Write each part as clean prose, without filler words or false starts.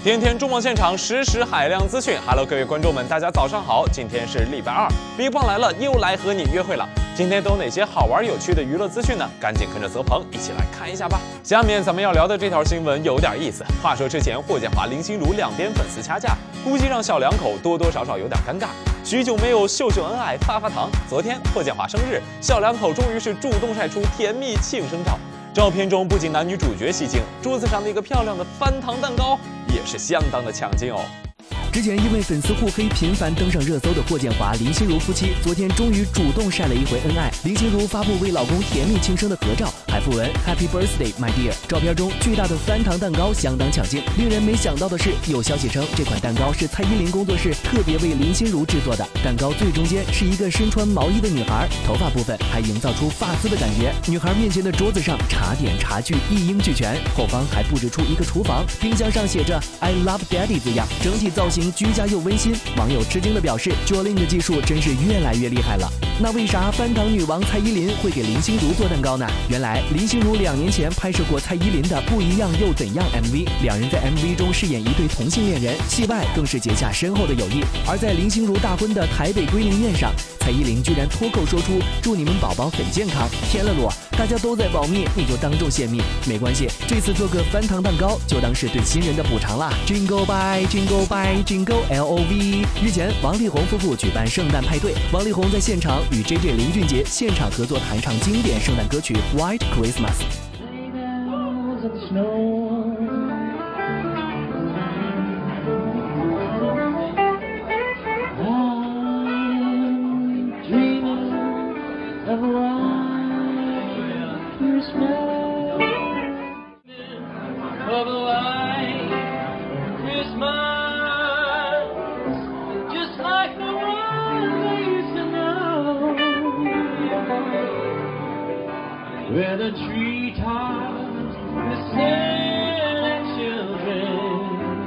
天天重磅现场，实时海量资讯。Hello， 各位观众们，大家早上好！今天是礼拜二，Big Bang来了，又来和你约会了。今天都有哪些好玩有趣的娱乐资讯呢？赶紧跟着泽鹏一起来看一下吧。下面咱们要聊的这条新闻有点意思。话说之前霍建华、林心如两边粉丝掐架，估计让小两口多多少少有点尴尬。许久没有秀秀恩爱、发糖。昨天霍建华生日，小两口终于是主动晒出甜蜜庆生照。照片中不仅男女主角吸睛，桌子上那个漂亮的翻糖蛋糕也是相当的抢镜哦。 之前因为粉丝互黑频繁登上热搜的霍建华、林心如夫妻，昨天终于主动晒了一回恩爱。林心如发布为老公甜蜜庆生的合照，还附文 Happy Birthday, my dear。照片中巨大的翻糖蛋糕相当抢镜。令人没想到的是，有消息称这款蛋糕是蔡依林工作室特别为林心如制作的。蛋糕最中间是一个身穿毛衣的女孩，头发部分还营造出发丝的感觉。女孩面前的桌子上茶点茶具一应俱全，后方还布置出一个厨房，冰箱上写着 I love Daddy 字样，整体造型居家又温馨。网友吃惊地表示 ，Jolin 的技术真是越来越厉害了。那为啥翻糖女王蔡依林会给林心如做蛋糕呢？原来林心如2年前拍摄过蔡依林的《不一样又怎样》MV， 两人在 MV 中饰演一对同性恋人，戏外更是结下深厚的友谊。而在林心如大婚的台北归宁宴上，蔡依林居然脱口说出“祝你们宝宝很健康”。天了罗，大家都在保密，你就当众泄密，没关系，这次做个翻糖蛋糕，就当是对新人的补偿啦。Jingle bye, jingle bye, jingle LOV。日前，王力宏夫妇举办圣诞派对，王力宏在现场与 JJ 林俊杰现场合作弹唱经典圣诞歌曲《White Christmas》。 Where the treetops, the silent children,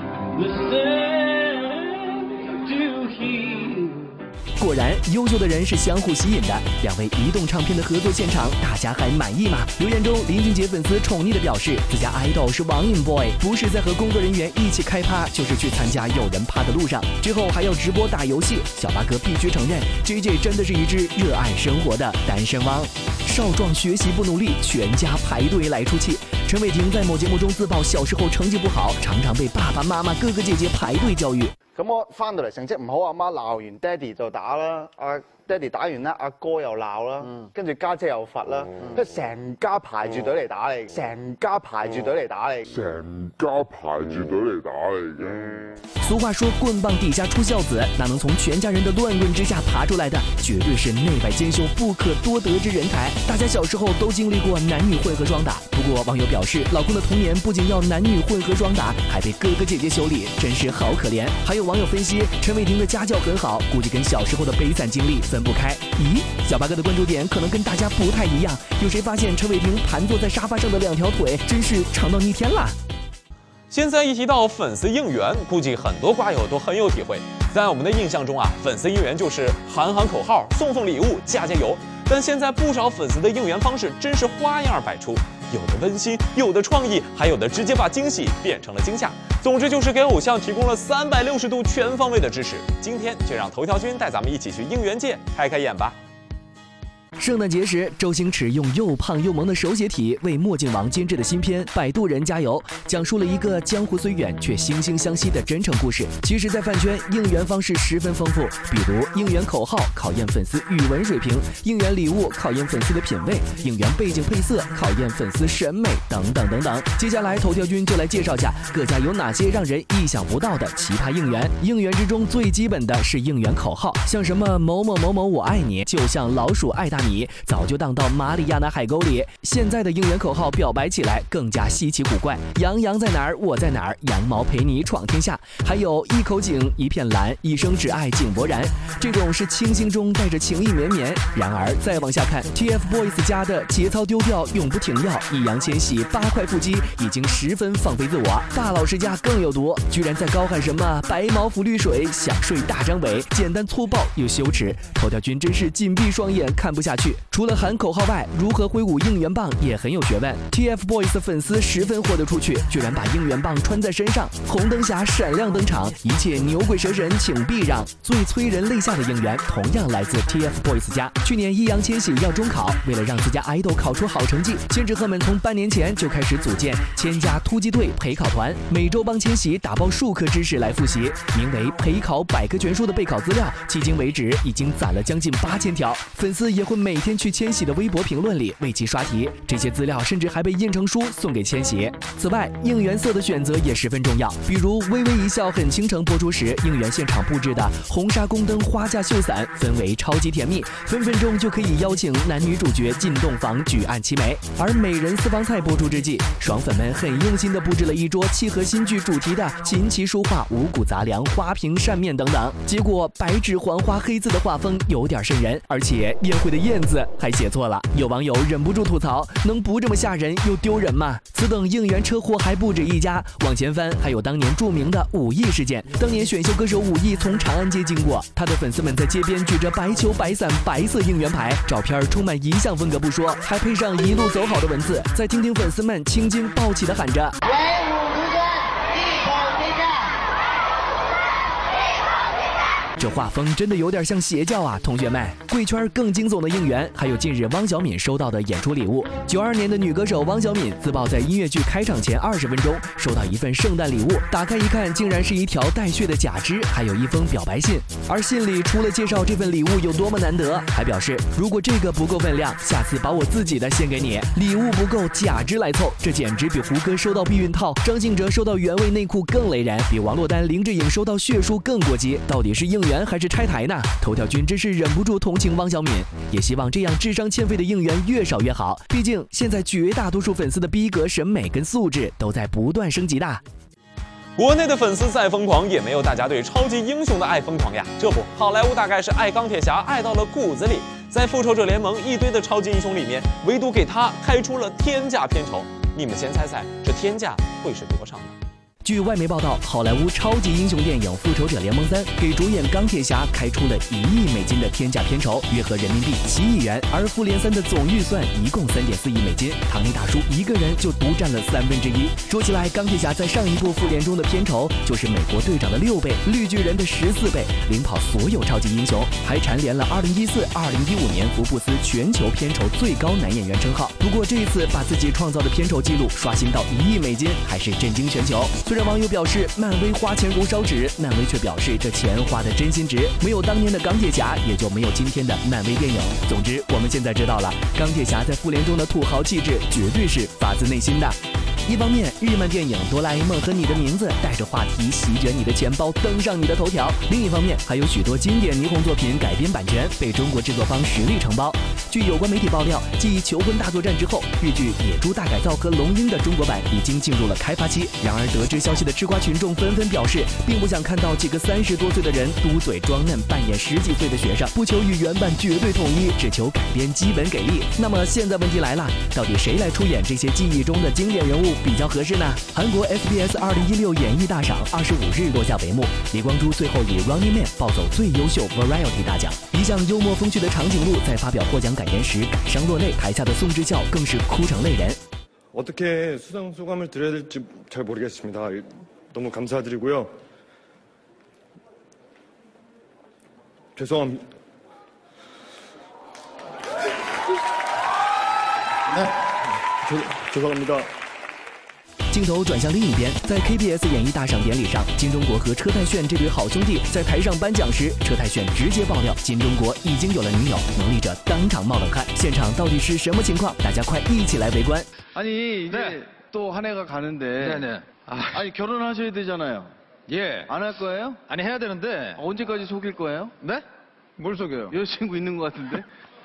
listen to hear。 果然，优秀的人是相互吸引的。两位移动唱片的合作现场，大家还满意吗？留言中，林俊杰粉丝宠溺地表示，自家 idol 是网瘾 boy， 不是在和工作人员一起开趴，就是去参加有人趴的路上，之后还要直播打游戏。小八哥必须承认 ，JJ 真的是一只热爱生活的单身汪。少壮学习不努力，全家排队来出气。陈伟霆在某节目中自曝小时候成绩不好，常常被爸爸妈妈、哥哥姐姐排隊教育。 咁我翻到嚟成績唔好，阿媽鬧完，爹哋就打啦。爹哋打完咧，阿哥又鬧啦，跟住家姐又罰啦，跟住成家排住隊嚟打你，成家排住隊嚟打你，成家排住隊嚟打你嘅。 俗話說棍棒底下出孝子，那能從全家人的亂棍之下爬出來的，絕對是內外兼修、不可多得之人才。大家小時候都經歷過男女混合雙打，不過網友表示，老公的童年不僅要男女混合雙打，還被哥哥姐姐修理，真是好可憐。還有網友分析，陳偉霆的家教很好，估計跟小時候的悲慘經歷分不開。咦，小八哥的關注點可能跟大家不太一樣，有誰發現陳偉霆盤坐在沙發上的2條腿真是長到逆天了？ 现在一提到粉丝应援，估计很多瓜友都很有体会。在我们的印象中啊，粉丝应援就是喊喊口号、送送礼物、加加油。但现在不少粉丝的应援方式真是花样百出，有的温馨，有的创意，还有的直接把惊喜变成了惊吓。总之就是给偶像提供了360度全方位的支持。今天就让头条君带咱们一起去应援界开开眼吧。 圣诞节时，周星驰用又胖又萌的手写体为墨镜王监制的新片《摆渡人》加油，讲述了一个江湖虽远却惺惺相惜的真诚故事。其实，在饭圈，应援方式十分丰富，比如应援口号考验粉丝语文水平，应援礼物考验粉丝的品味，应援背景配色考验粉丝审美，等等等等。接下来，头条君就来介绍下各家有哪些让人意想不到的奇葩应援。应援之中最基本的是应援口号，像什么某某某某我爱你，就像老鼠爱大米，早就荡到马里亚纳海沟里。现在的应援口号表白起来更加稀奇古怪，杨洋在哪儿我在哪儿，羊毛陪你闯天下，还有一口井一片蓝，一生只爱井柏然，这种是清新中带着情意绵绵。然而再往下看 TFBOYS 家的节操丢掉永不停要，易烊千玺8块腹肌已经十分放飞自我。大老师家更有毒，居然在高喊什么白毛浮绿水，想睡大张伟，简单粗暴又羞耻。头条君真是紧闭双眼看不下去。 趣。除了喊口号外，如何挥舞应援棒也很有学问。TFBOYS 的粉丝十分豁得出去，居然把应援棒穿在身上，红灯侠闪亮登场，一切牛鬼蛇神请避让。最催人泪下的应援同样来自 TFBOYS 家。去年易烊千玺要中考，为了让自家爱豆考出好成绩，千纸鹤们从半年前就开始组建千家突击队陪考团，每周帮千玺打包数科知识来复习，名为陪考百科全书的备考资料，迄今为止已经攒了将近8000条。粉丝也会每天去千玺的微博评论里为其刷题，这些资料甚至还被印成书送给千玺。此外，应援色的选择也十分重要，比如《微微一笑很倾城》播出时，应援现场布置的红纱宫灯花架秀伞氛围超级甜蜜，分分钟就可以邀请男女主角进洞房举案齐眉。而美人私房菜播出之际，爽粉们很用心地布置了一桌契合新剧主题的琴棋书画、五谷杂粮、花瓶扇面等等。结果白纸黄花黑字的画风有点瘆人，而且宴会的宴字还写错了，有网友忍不住吐槽：能不这么吓人又丢人吗？此等应援车祸还不止一家，往前翻还有当年著名的5亿事件。当年选秀歌手5亿从长安街经过，他的粉丝们在街边举着白球白伞白色应援牌，照片充满遗像风格不说，还配上一路走好的文字。再听听粉丝们青筋暴起的喊着： 唯吾独尊，一口之战。 这画风真的有点像邪教啊，同学们！贵圈更惊悚的应援，还有近日汪小敏收到的演出礼物。92年的女歌手汪小敏自曝在音乐剧开场前20分钟收到一份圣诞礼物，打开一看，竟然是一条带血的假肢，还有一封表白信。而信里除了介绍这份礼物有多么难得，还表示如果这个不够分量，下次把我自己的献给你。礼物不够，假肢来凑，这简直比胡歌收到避孕套、张信哲收到原味内裤更雷人，比王珞丹、林志颖收到血书更过激。到底是应援还是拆台呢？头条君真是忍不住同情汪小敏，也希望这样智商欠费的应援越少越好。毕竟现在绝大多数粉丝的逼格、审美跟素质都在不断升级的。 国内的粉丝再疯狂，也没有大家对超级英雄的爱疯狂呀。这不，好莱坞大概是爱钢铁侠爱到了骨子里，在复仇者联盟一堆的超级英雄里面，唯独给他开出了天价片酬。你们先猜猜，这天价会是多少呢？ 据外媒报道，好莱坞超级英雄电影《复仇者联盟3》给主演钢铁侠开出了1亿美金的天价片酬，约合人民币7亿元。而复联3的总预算一共3.4亿美金，唐尼大叔一个人就独占了1/3。说起来，钢铁侠在上一部复联中的片酬就是美国队长的6倍，绿巨人的14倍，领跑所有超级英雄，还蝉联了2014、2015年福布斯全球片酬最高男演员称号。不过这一次把自己创造的片酬记录刷新到1亿美金，还是震惊全球。虽然网友表示漫威花钱如烧纸，漫威却表示这钱花的真心值，没有当年的钢铁侠，也就没有今天的漫威电影。总之，我们现在知道了，钢铁侠在复联中的土豪气质绝对是发自内心的。一方面，日漫电影《哆啦 A 梦》和你的名字带着话题席卷你的钱包，登上你的头条；另一方面，还有许多经典霓虹作品改编版权被中国制作方实力承包。据有关媒体爆料，继《求婚大作战》之后，日剧《野猪大改造》和《龙樱》的中国版已经进入了开发期。然而，得知消息的吃瓜群众纷纷表示，并不想看到几个30多岁的人嘟嘴装嫩，扮演10几岁的学生，不求与原版绝对统一，只求改编基本给力。那么现在问题来了，到底谁来出演这些记忆中的经典人物比较合适呢？韩国 SBS 2016演艺大赏25日落下帷幕，李光洙最后以 Running Man 抱走最优秀 Variety 大奖。一向幽默风趣的长颈鹿在发表获奖感言时感伤落泪，台下的宋智孝更是哭成泪人。 어떻게 수상 소감을 드려야 될지 잘 모르겠습니다. 너무 감사드리고요. 죄송합니다. 네, 죄송합니다. 镜头转向另一边，在 KBS 演艺大赏典礼上，金钟国和车太铉这对好兄弟在台上颁奖时，车太铉直接爆料金钟国已经有了女友，能力者当场冒冷汗。现场到底是什么情况？大家快一起来围观。 아니 이제 또 한 해가 가는데 네네. 아니 결혼하셔야 되잖아요. 예. 안 할 거예요? 아니 해야 되는데. 언제까지 속일 거예요? 네? 뭘 속여요? 여자친구 있는 것 같은데?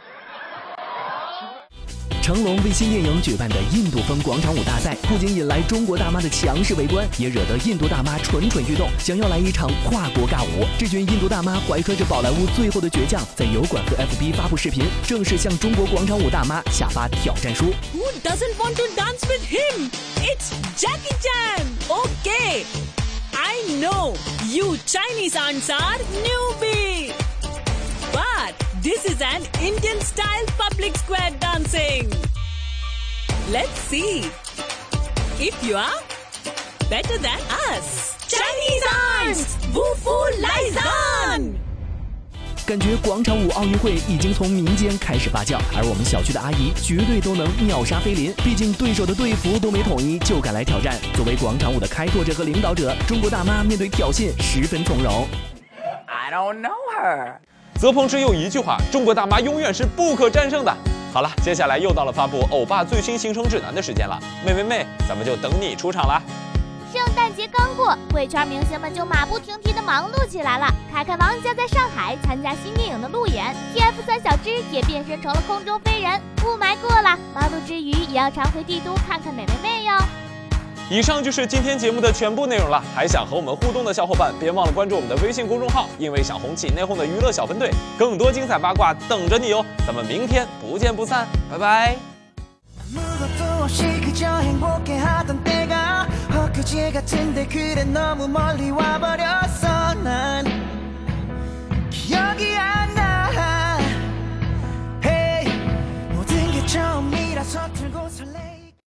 成龙为新电影举办的印度风广场舞大赛，不仅引来中国大妈的强势围观，也惹得印度大妈蠢蠢欲动，想要来一场跨国尬舞。这群印度大妈怀揣着宝莱坞最后的倔强，在油管和 FB 发布视频，正式向中国广场舞大妈下发挑战书。 Who doesn't want to dance with him? It's Jackie Chan. Okay, I know you Chinese aunts are newbie, but This is an Indian-style public square dancing. Let's see if you are better than us. Chinese arms, Wufu Laizan. 感觉广场舞奥运会已经从民间开始发酵，而我们小区的阿姨绝对都能秒杀菲林。毕竟对手的队服都没统一就敢来挑战。作为广场舞的开拓者和领导者，中国大妈面对挑衅十分从容。 I don't know her。 泽鹏只有一句话：中国大妈永远是不可战胜的。好了，接下来又到了发布欧巴最新行程指南的时间了，妹，咱们就等你出场啦。 圣诞节刚过，贵圈明星们就马不停蹄地忙碌起来了。凯凯王家在上海参加新电影的路演 ，TF3小芝也变身成了空中飞人。雾霾过了，忙碌之余也要常回帝都看看美妹哟。 以上就是今天节目的全部内容了。还想和我们互动的小伙伴，别忘了关注我们的微信公众号，因为想红起内讧的娱乐小分队，更多精彩八卦等着你哟。咱们明天不见不散，拜拜。 그저 행복해하던 때가 엊그제 같은데 그래 너무 멀리 와버렸어